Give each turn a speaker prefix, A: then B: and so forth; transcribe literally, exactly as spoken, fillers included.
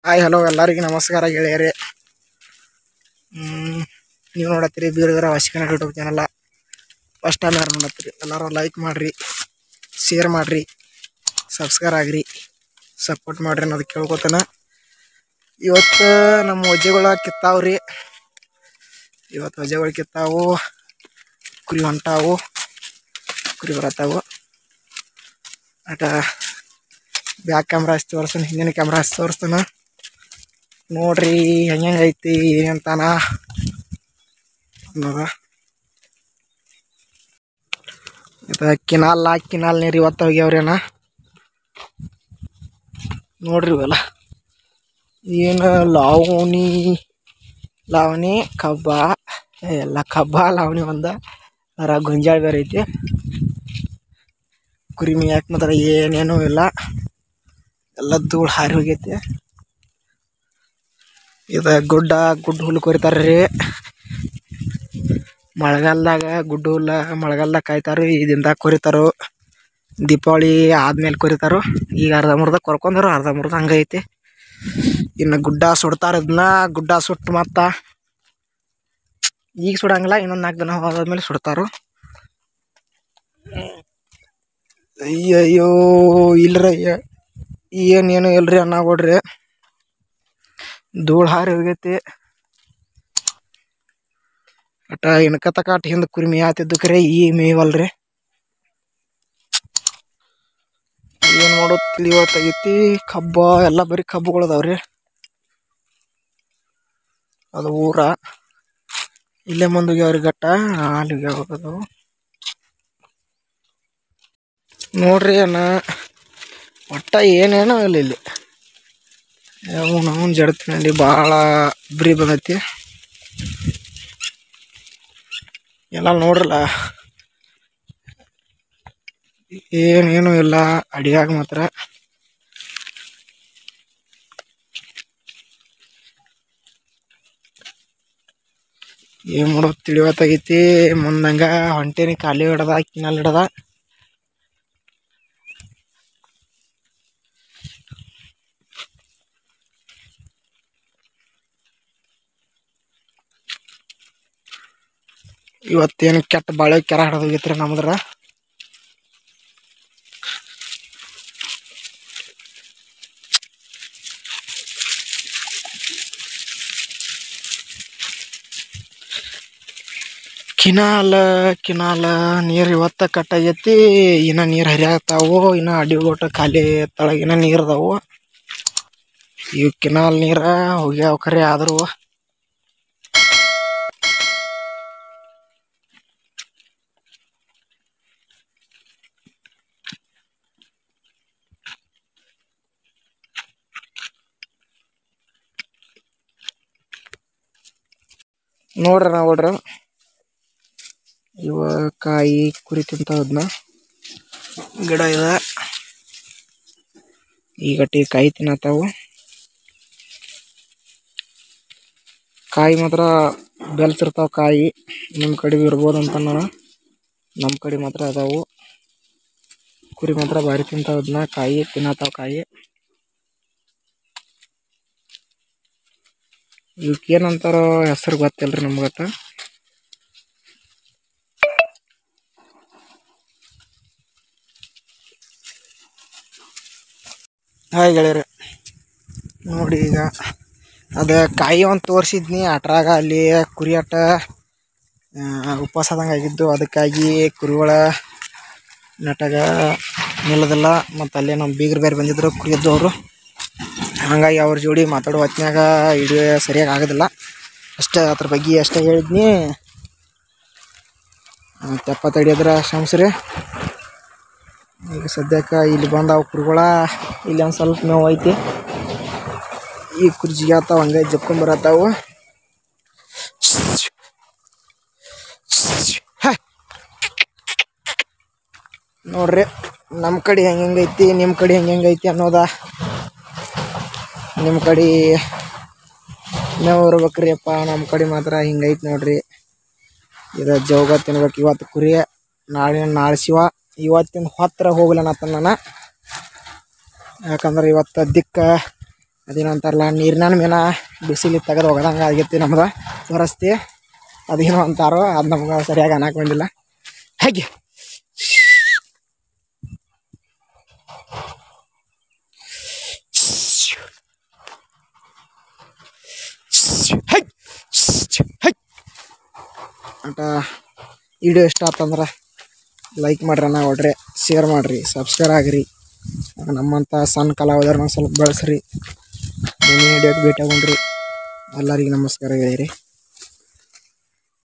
A: Hi hello ಎಲ್ಲರಿಗೂ ನಮಸ್ಕಾರ ಗೆಳೆಯರೇ. ನೀವು ನೋಡತ್ತೀರಿ ಬೀರಗರ ವಾಸಿಕನ ಯೂಟ್ಯೂಬ್ ಚಾನಲ್. ಫಸ್ಟ್ ಟೈಮ್ ಯಾರು ನೋಡತ್ತೀರಿ ಎಲ್ಲರೂ ಲೈಕ್ ಮಾಡಿರಿ, ಶೇರ್ ಮಾಡಿರಿ, ಸಬ್ಸ್ಕ್ರೈಬ್ ಆಗಿರಿ, ಸಪೋರ್ಟ್ ಮಾಡಿರಿ ಅನ್ನೋದು ಕೇಳ್ಕೊತಾನೆ. ಇವತ್ತು ನಮ್ಮ ವಜ್ಜೆಗಳ ಕಿತ್ತಾವ್ರಿ. ಇವತ್ತು ವಜ್ಜೆಗಳು ಕಿತ್ತಾವು, ಕುರಿ ಹೊಂಟಾವು, ಕುರಿ ಬರತ್ತಾವು. ಆಟ ಬ್ಯಾಕ್ ಕ್ಯಾಮ್ರಾ ಹಚ್ಚಿ ತೋರಿಸ್ತಾನೆ, ಹಿಂದಿನ ಕ್ಯಾಮ್ರಾ ಹಚ್ಚಿ ತೋರಿಸ್ತಾನೆ. ನೋಡ್ರಿ ಹೆಂಗೈತಿ ಏನಂತಾನ ಅನ್ನೋದ. ಇದು ಕಿನಾಲ್ ಕಿನಾಲ್ ನೀರು ಇವತ್ತು ಹೋಗ್ಯಾವ್ರೇನ ನೋಡ್ರಿ. ಇವೆಲ್ಲ ಏನು ಲಾವಣಿ ಲಾವಣಿ ಕಬ್ಬ ಎಲ್ಲ ಕಬ್ಬ ಲಾವಣಿ ಒಂದ ಅರ ಗೊಂಜಾಳ ಬೇರೆ ಐತಿ. ಕುರಿ ಮೇಯಕ್ಕೆ ಮಾತ್ರ ಏನೇನೂ ಇಲ್ಲ, ಎಲ್ಲ ಧೂಳು ಹಾರಿ ಹೋಗೈತಿ. ಇದು ಗುಡ್ಡ ಗುಡ್ಡ ಹುಲ್ಲು ಕೊರಿತಾರ್ರಿ. ಮಳೆಗಾಲದಾಗ ಗುಡ್ಡ ಹುಲ್ಲ ಮಳೆಗಾಲದಾಗ ಕಾಯ್ತಾರು, ಈ ದಿನದಾಗ ಕೊರಿತಾರು. ದೀಪಾವಳಿ ಆದ್ಮೇಲೆ ಕೊರಿತಾರು. ಈಗ ಅರ್ಧ ಮುರ್ಧ ಕೊರ್ಕೊಂಡರು, ಅರ್ಧ ಮುರ್ಧ ಹಂಗೈತಿ. ಇನ್ನು ಗುಡ್ಡ ಸುಡ್ತಾರ. ಇದನ್ನ ಗುಡ್ಡ ಸುಟ್ಟು ಮತ್ತ ಈಗ ಸುಡಂಗಿಲ್ಲ, ಇನ್ನೊಂದು ನಾಲ್ಕು ದಿನ ಹೋದ್ಮೇಲೆ ಸುಡ್ತಾರು. ಅಯ್ಯಯ್ಯೋ ಇಲ್ರಿ ಏನೇನು ಇಲ್ರಿ ಅನ್ನಾಗೊಡ್ರಿ. ಧೂಳು ಹಾರಿ ಹೋಗೈತಿ. ಅಟ ಇನ್ಕತಕ ಅಟ್ ಹಿಂದೆ ಕುರಿ ಮೇಯತ್ತಿದ್ದು ಕರೆ ಈ ಮೇಯವಲ್ರಿ. ಏನು ಮಾಡೋದು ತಿಳಿಯವತ್ತಾಗೈತಿ. ಕಬ್ಬ ಎಲ್ಲ ಬರೀ ಕಬ್ಬುಗಳದಾವ್ರಿ. ಅದು ಊರ ಇಲ್ಲೇ ಮುಂದೋಗ್ಯಾವ್ರಿ ಗಟ್ಟ ಅಲ್ಲಿಗೆ ಹೋಗೋದು ನೋಡ್ರಿ. ಅಣ್ಣ ಒಟ್ಟ ಏನೇನೋ ಇಲ್ಲ ಇಲ್ಲಿ. ನಾವು ಜಡತಿನಲ್ಲಿ ಭಾಳ ಬ್ರಿ ಬಂದೈತಿ. ಎಲ್ಲ ನೋಡ್ರಲ್ಲ ಏನೇನು ಇಲ್ಲ ಅಡಿಯಾಗ ಮಾತ್ರ. ಏನು ಮಾಡೋದು ತಿಳಿವತ್ತಾಗೈತಿ. ಮುಂದಂಗ ಹೊಂಟೇನಿ, ಖಾಲಿ ಹಿಡದ ಕಿನಲ್ಲಿ ಹಿಡದ. ಇವತ್ತೇನು ಕೆಟ್ಟ ಬಾಳೆ ಕೆರ ಹಿಡ್ದೋಗೈತ್ರಿ ನಮ್ದ್ರ. ಕಿನಾಲ ಕಿನಾಲ ನೀರು ಇವತ್ತ ಕಟ್ಟಾಗೈತಿ. ಇನ್ನ ನೀರು ಹರಿಯಾಗ್ತಾವು. ಇನ್ನ ಅಡಿ ಗೋಟ ಖಾಲಿ ತಳಗಿನ ನೀರು ಅದಾವು. ಇವು ಕಿನಾಲ್ ನೀರ ಹೋಗ್ಯಾವ ಖರೆ. ಆದರೂ ನೋಡ್ರಿ ನಾವು ನೋಡ್ರಿ ಇವ ಕಾಯಿ ಕುರಿ ತಿಂತವದ್ನ ಗಿಡ ಇದೆ. ಈಗಟ್ಟಿ ಕಾಯಿ ತಿನ್ನತಾವು. ಕಾಯಿ ಮಾತ್ರ ಬೆಲ್ತಿರ್ತಾವ. ಕಾಯಿ ನಿಮ್ಮ ಕಡೆ ಇರ್ಬೋದು ಅಂತ ನಾನು, ನಮ್ಮ ಕಡೆ ಮಾತ್ರ ಅದಾವು. ಕುರಿ ಮಾತ್ರ ಭಾರಿ ತಿಂತಾವದ್ನ, ಕಾಯಿ ತಿನ್ನತಾವ. ಕಾಯಿ ಇವಕ್ಕೆ ಏನಂತಾರ ಹೆಸರು ಗೊತ್ತಿಲ್ರಿ ನಮ್ಗಟ್ಟ. ಹಾಯ್ ಗೆಳೆಯರೆ, ನೋಡಿ ಈಗ ಅದು ಕಾಯಿ ಒಂದು ತೋರಿಸಿದ್ನಿ ಅಟ್ರಾಗ. ಅಲ್ಲಿ ಕುರಿ ಅಟ್ಟ ಉಪವಾಸ ಆದಂಗೆ ಆಗಿದ್ದು, ಅದಕ್ಕಾಗಿ ಕುರಿಗಳ ನಟಾಗ ನಿಲ್ಲೋದಿಲ್ಲ. ಮತ್ತು ಅಲ್ಲೇ ನಮ್ಮ ಬೀಗರು ಬೇರೆ ಬಂದಿದ್ರು ಕುರಿಯದ್ದವರು. ಹಾಗಾಗಿ ಅವ್ರ ಜೋಡಿ ಮಾತಾಡೋ ಹೊತ್ನ್ಯಾಗ ವಿಡಿಯೋ ಸರಿಯಾಗಿ ಆಗೋದಿಲ್ಲ. ಅಷ್ಟೇ ಅದ್ರ ಬಗ್ಗೆ ಅಷ್ಟೇ ಹೇಳಿದ್ನಿ. ತೆಪ್ಪ ತಡಿಯೋದ್ರ ಶಂಸ್ರಿ. ಈಗ ಸದ್ಯಕ್ಕೆ ಇಲ್ಲಿ ಬಂದಾವು ಕುರಿಗಳ. ಇಲ್ಲಿ ಒಂದು ಸ್ವಲ್ಪ ನೋವು ಐತಿ. ಈ ಕುರಿ ಜಿಗ್ಯಾತಾವ, ಹಂಗೆ ಜಪ್ಕೊಂಬರತ್ತಾವು. ನೋಡ್ರಿ ನಮ್ಮ ಕಡೆ ಹೆಂಗೆ ಹೆಂಗೈತಿ, ನಿಮ್ಮ ಕಡೆ ಹೆಂಗೆ ಹೆಂಗೈತಿ ಅನ್ನೋದ. ನಿಮ್ಮ ಕಡೆ ಮೇವು ಇರ್ಬೇಕ್ರಿ ಅಪ್ಪ, ನಮ್ಮ ಕಡೆ ಮಾತ್ರ ಹಿಂಗೈತಿ ನೋಡ್ರಿ. ಇದು ಜೋಗ ತಿನ್ಬೇಕು. ಇವತ್ತು ಕುರಿ, ನಾಳೆ ನಾಳೆ ಶಿವ. ಇವತ್ತಿನ ಹತ್ತಿರ ಹೋಗ್ಲನತ್ತ ನಾನು. ಯಾಕಂದ್ರೆ ಇವತ್ತು ದಿಕ್ಕ ಅದೇನು ಅಂತಾರಲ್ಲ ನೀರಿನ ಮೀನ ಬಿಸಿಲಿ ತೆಗೆದು ಒಗದಂಗೆ ಆಗೈತಿ ನಮ್ದು ಪರಿಸ್ಥಿತಿ. ಅದೇನೋ ಅಂತಾರೋ ಅದು ನಮ್ಗೆ ಸರಿಯಾಗಿ ಅನ್ನಕ್ಕೆ ಬಂದಿಲ್ಲ. ಹಾಗೆ ಅಂತ ವಿಡಿಯೋ ಇಷ್ಟ ಆತಂದ್ರೆ ಲೈಕ್ ಮಾಡ್ರಿ, ಅಣ್ಣ ಹೊಡ್ರಿ, ಶೇರ್ ಮಾಡಿರಿ, ಸಬ್ಸ್ಕ್ರೈಬ್ ಆಗಿರಿ. ನಮ್ಮಂಥ ಸಣ್ಣ ಕಲಾವಿದರನ್ನ ಸ್ವಲ್ಪ ಬೆಳೆಸ್ರಿ. ಮುಂದಿನ ವಿಡಿಯೋಕ್ಕೆ ಭೇಟಿ ಆಗೋಣ್ರಿ. ಎಲ್ಲರಿಗೂ ನಮಸ್ಕಾರ ಗೆಳೆಯರಿ.